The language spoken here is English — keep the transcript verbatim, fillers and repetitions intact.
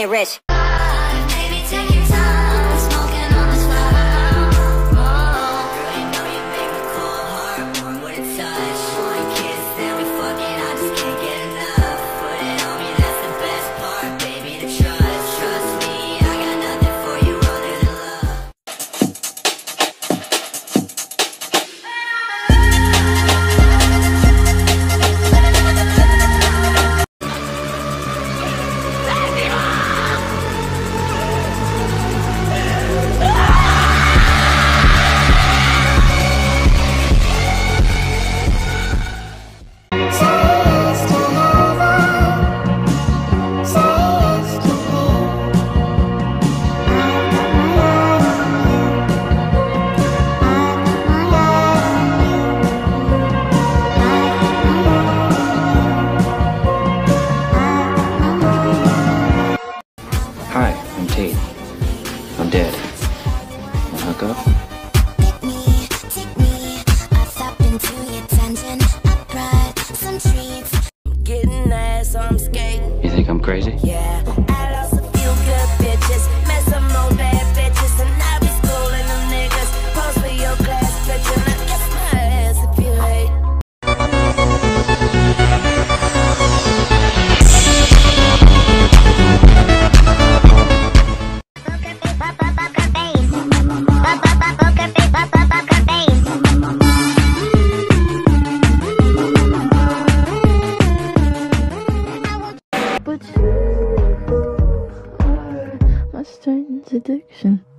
get rich. Baby, take your time, smoking on the spot. Girl, you know you make me cold heart warm with a touch. One kiss, then we fucking, I just can't get enough. Put it on me, that's the best part, baby, the trust. Trust me, I got nothing for you other than love. Hi, I'm Tate. I'm dead. Wanna hook up? Getting ass, I'm skating. You think I'm crazy? Yeah, I lost a few good bitches, met some more bad bitches, and I be schooling them niggas. Post for your class picture, now kiss my ass if you hate. But you are my strange addiction.